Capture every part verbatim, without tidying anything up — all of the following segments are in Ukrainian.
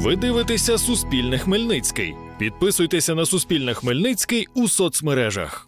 Ви дивитеся Суспільне Хмельницький. Підписуйтеся на Суспільне Хмельницький у соцмережах.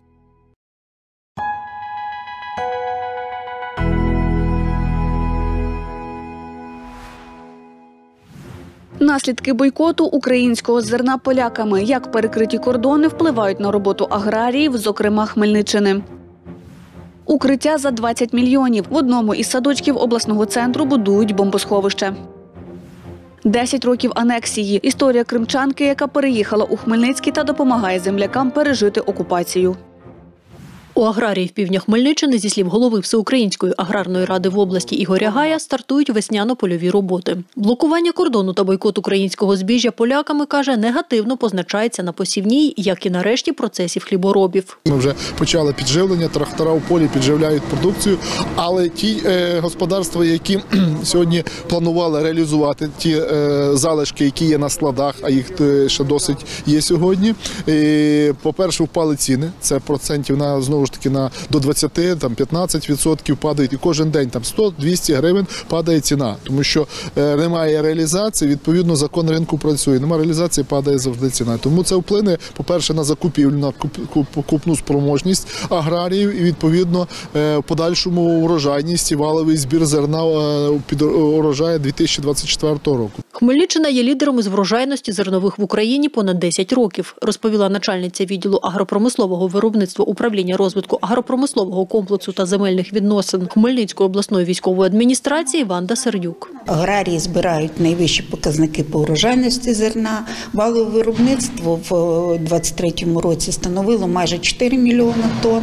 Наслідки бойкоту українського зерна поляками. Як перекриті кордони впливають на роботу аграріїв, зокрема Хмельниччини. Укриття за двадцять мільйонів. В одному із садочків обласного центру будують бомбосховище. Десять років анексії. Історія кримчанки, яка переїхала у Хмельницький та допомагає землякам пережити окупацію. У аграріїв півдня Хмельниччини, зі слів голови Всеукраїнської аграрної ради в області Ігоря Гая, стартують весняно-польові роботи. Блокування кордону та бойкот українського збіжжя поляками, каже, негативно позначається на посівній, як і на решті процесів хліборобів. Ми вже почали підживлення, трактора в полі підживляють продукцію, але ті е, господарства, які сьогодні планували реалізувати ті е, залишки, які є на складах, а їх е, ще досить є сьогодні, е, по-перше, впали ціни, це процентів на, знову ж таки, на до двадцяти, там п'ятнадцять відсотків падають, і кожен день там сто-двісті гривень падає ціна, тому що е, немає реалізації, відповідно закон ринку працює, немає реалізації, падає завжди ціна. Тому це вплине, по-перше, на закупівлю, на купну спроможність аграріїв і, відповідно, е, в подальшому урожайність і валовий збір зерна е, під урожаю дві тисячі двадцять четвертого року. Хмельниччина є лідером із врожайності зернових в Україні понад десять років, розповіла начальниця відділу агропромислового виробництва управління розвитку агропромислового комплексу та земельних відносин Хмельницької обласної військової адміністрації Ванда Сердюк. Аграрії збирають найвищі показники по урожайності зерна. Валове виробництво в двадцять третьому році становило майже чотири мільйони тонн.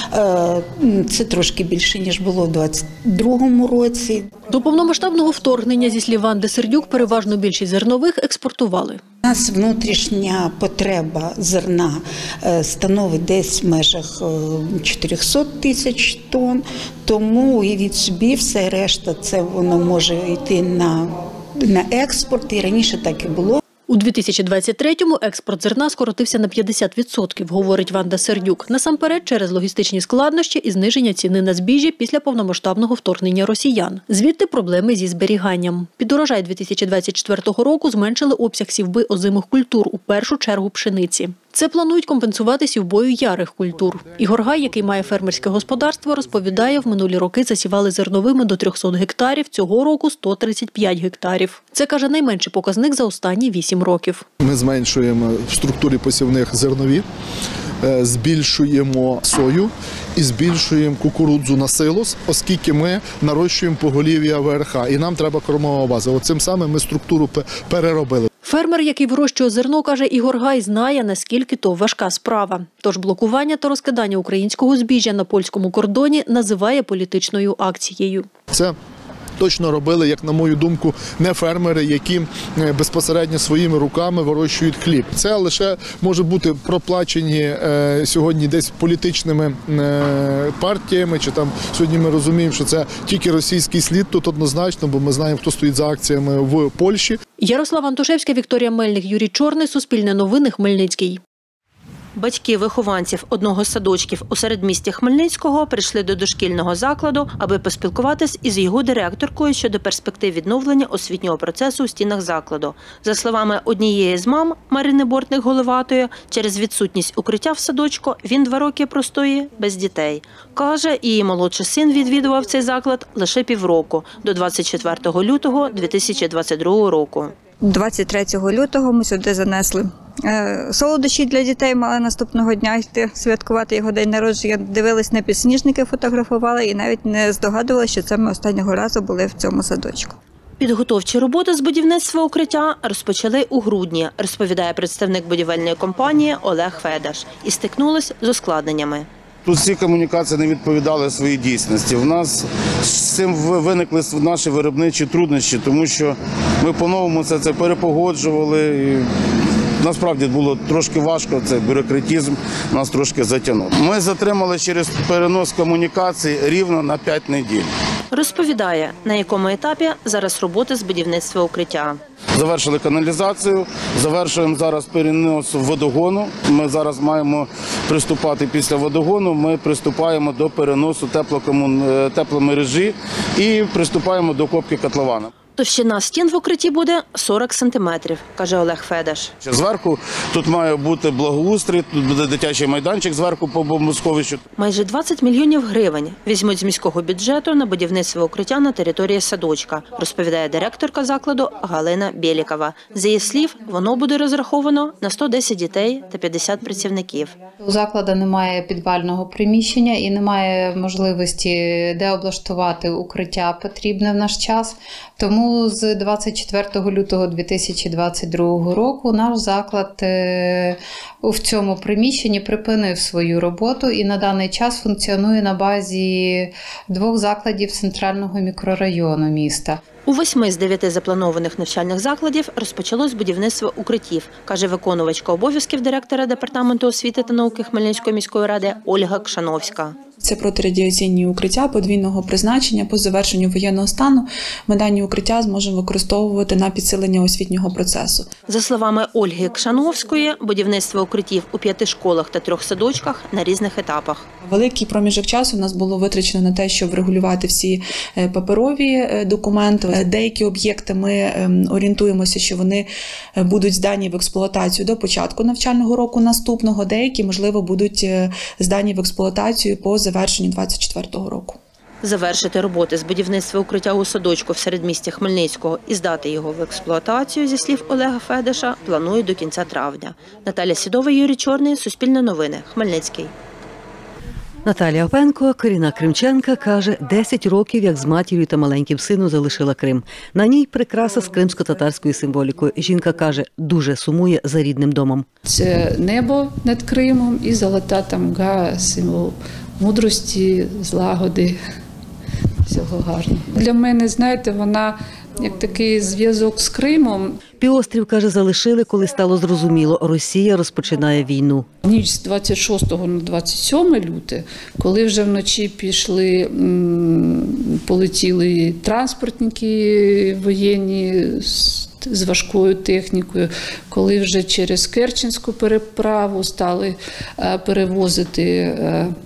Це трошки більше, ніж було в двадцять другому році. До повномасштабного вторгнення, зі слів Ванди Сердюк, переважно більшість зернових експортували. У нас внутрішня потреба зерна становить десь в межах чотириста тисяч тонн, тому уявіть собі, все решта це воно може йти на, на експорт, і раніше так і було. У дві тисячі двадцять третьому експорт зерна скоротився на п'ятдесят відсотків, говорить Ванда Сердюк. Насамперед через логістичні складнощі і зниження ціни на збіжжя після повномасштабного вторгнення росіян. Звідти проблеми зі зберіганням. Під урожай дві тисячі двадцять четвертого року зменшили обсяг сівби озимих культур, у першу чергу пшениці. Це планують компенсувати сівбою ярих культур. Ігор Гай, який має фермерське господарство, розповідає, в минулі роки засівали зерновими до трьохсот гектарів, цього року – сто тридцять п'ять гектарів. Це, каже, найменший показник за останні вісім років. Ми зменшуємо в структурі посівних зернові, збільшуємо сою і збільшуємо кукурудзу на силос, оскільки ми нарощуємо поголів'я ВРХ, і нам треба кормова база. От цим самим ми структуру переробили. Фермер, який вирощує зерно, каже Ігор Гай, знає, наскільки то важка справа. Тож блокування та розкидання українського збіжжя на польському кордоні називає політичною акцією. Це точно робили, як на мою думку, не фермери, які безпосередньо своїми руками вирощують хліб. Це лише може бути проплачені е, сьогодні десь політичними е, партіями, чи там сьогодні ми розуміємо, що це тільки російський слід тут однозначно, бо ми знаємо, хто стоїть за акціями в Польщі. Ярослав Антошевська, Вікторія Мельник, Юрій Чорний, Суспільне новини, Хмельницький. Батьки вихованців одного з садочків у середмісті Хмельницького прийшли до дошкільного закладу, аби поспілкуватись із його директоркою щодо перспектив відновлення освітнього процесу у стінах закладу. За словами однієї з мам, Марини Бортник-Головатої, через відсутність укриття в садочку він два роки простоює без дітей. Каже, її молодший син відвідував цей заклад лише півроку, до двадцять четвертого лютого дві тисячі двадцять другого року. двадцять третього лютого ми сюди занесли солодощі для дітей, мали наступного дня йти святкувати його день народження. Дивились на підсніжники, фотографували і навіть не здогадувалися, що це ми останнього разу були в цьому садочку. Підготовчі роботи з будівництва укриття розпочали у грудні, розповідає представник будівельної компанії Олег Федаш, і стикнулись з ускладненнями. Тут всі комунікації не відповідали своїй дійсності. У нас з цим виникли наші виробничі труднощі, тому що ми по-новому це, це перепогоджували. І насправді було трошки важко, це бюрократизм нас трошки затягнув. Ми затримали через перенос комунікацій рівно на п'ять неділь. Розповідає, на якому етапі зараз роботи з будівництва укриття. Завершили каналізацію, завершуємо зараз перенос водогону. Ми зараз маємо приступати після водогону, ми приступаємо до переносу тепломережі і приступаємо до копки котлована. Товщина стін в укритті буде сорок сантиметрів, каже Олег Федеш. Зверху тут має бути благоустрій, тут буде дитячий майданчик зверху по бомбосховищу. Майже двадцять мільйонів гривень візьмуть з міського бюджету на будівництво укриття на території садочка, розповідає директорка закладу Галина Бєлікова. За її слів, воно буде розраховано на сто десять дітей та п'ятдесят працівників. У закладу немає підвального приміщення і немає можливості, де облаштувати укриття потрібне в наш час. Тому з двадцять четвертого лютого дві тисячі двадцять другого року наш заклад в цьому приміщенні припинив свою роботу і на даний час функціонує на базі двох закладів центрального мікрорайону міста. У восьми з дев'яти запланованих навчальних закладів розпочалось будівництво укриттів, каже виконувачка обов'язків директора Департаменту освіти та науки Хмельницької міської ради Ольга Кшановська. Це протирадіаційні укриття подвійного призначення. По завершенню воєнного стану ми дані укриття зможемо використовувати на підсилення освітнього процесу. За словами Ольги Кшановської, будівництво укриттів у п'яти школах та трьох садочках на різних етапах. Великий проміжок часу у нас було витрачено на те, щоб врегулювати всі паперові документи. Деякі об'єкти ми орієнтуємося, що вони будуть здані в експлуатацію до початку навчального року наступного. Деякі, можливо, будуть здані в експлуатацію по завершенню двадцять четвертого року. Завершити роботи з будівництва укриття у садочку в середмісті Хмельницького і здати його в експлуатацію, зі слів Олега Федеша, планують до кінця травня. Наталя Сідова, Юрій Чорний, Суспільне новини, Хмельницький. Наталія Опенко, корінна кримчанка, каже, десять років, як з матір'ю та маленьким сином залишила Крим. На ній прикраса з кримсько-татарською символікою. Жінка каже, дуже сумує за рідним домом. Це небо над Кримом і золота тамга, символ мудрості, злагоди, всього гарного. Для мене, знаєте, вона як такий зв'язок з Кримом. Півострів, каже, залишили, коли стало зрозуміло, Росія розпочинає війну. Ніч з двадцять шостого на двадцять сьоме люте, коли вже вночі пішли, полетіли транспортники воєнні з важкою технікою, коли вже через Керченську переправу стали перевозити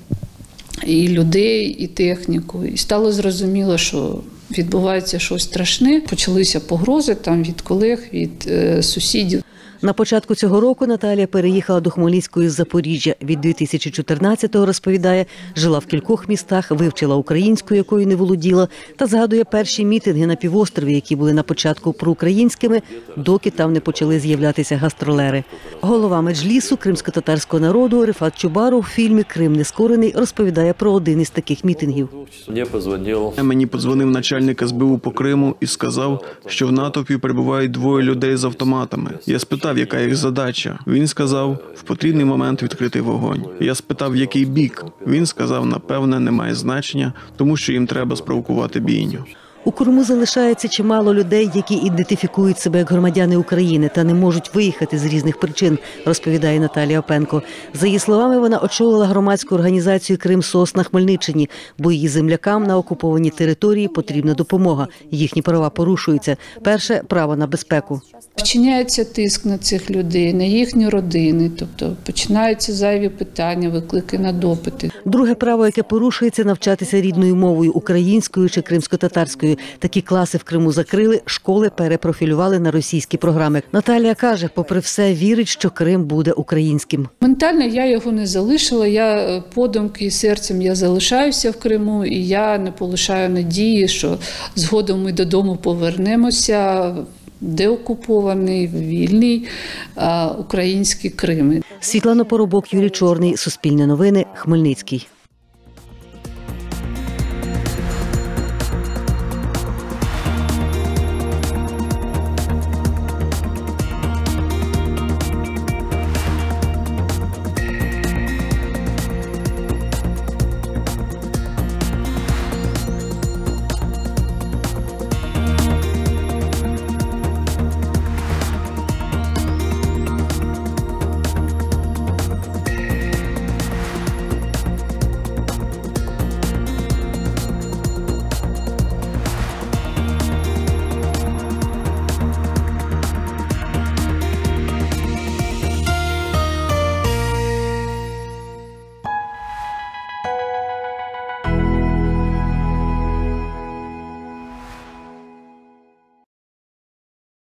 і людей, і техніку. І стало зрозуміло, що відбувається щось страшне. Почалися погрози там від колег, від е, сусідів. На початку цього року Наталія переїхала до Хмельницької з Запоріжжя. Від дві тисячі чотирнадцятого, розповідає, жила в кількох містах, вивчила українську, якою не володіла, та згадує перші мітинги на півострові, які були на початку проукраїнськими, доки там не почали з'являтися гастролери. Голова меджлісу кримсько-татарського народу Рифат Чубаров у фільмі «Крим нескорений» розповідає про один із таких мітингів. Мені подзвонив начальник ес бе у по Криму і сказав, що в натовпі перебувають двоє людей з автоматами. Я спитав, яка їх задача. Він сказав, в потрібний момент відкрити вогонь. Я спитав, в який бік. Він сказав, напевне, немає значення, тому що їм треба спровокувати бійню. У Криму залишається чимало людей, які ідентифікують себе як громадяни України та не можуть виїхати з різних причин, розповідає Наталія Опенко. За її словами, вона очолила громадську організацію «Крим-СОС» на Хмельниччині, бо її землякам на окупованій території потрібна допомога. Їхні права порушуються. Перше – право на безпеку. Вчиняється тиск на цих людей, на їхні родини, тобто починаються зайві питання, виклики на допити. Друге право, яке порушується – навчатися рідною мовою – українською чи кримсько-татарською. Такі класи в Криму закрили, школи перепрофілювали на російські програми. Наталія каже, попри все, вірить, що Крим буде українським. Ментально я його не залишила, я подумки і серцем я залишаюся в Криму, і я не полишаю надії, що згодом ми додому повернемося, деокупований, вільний український Крим. Світлана Поробок, Юрій Чорний, Суспільне новини, Хмельницький.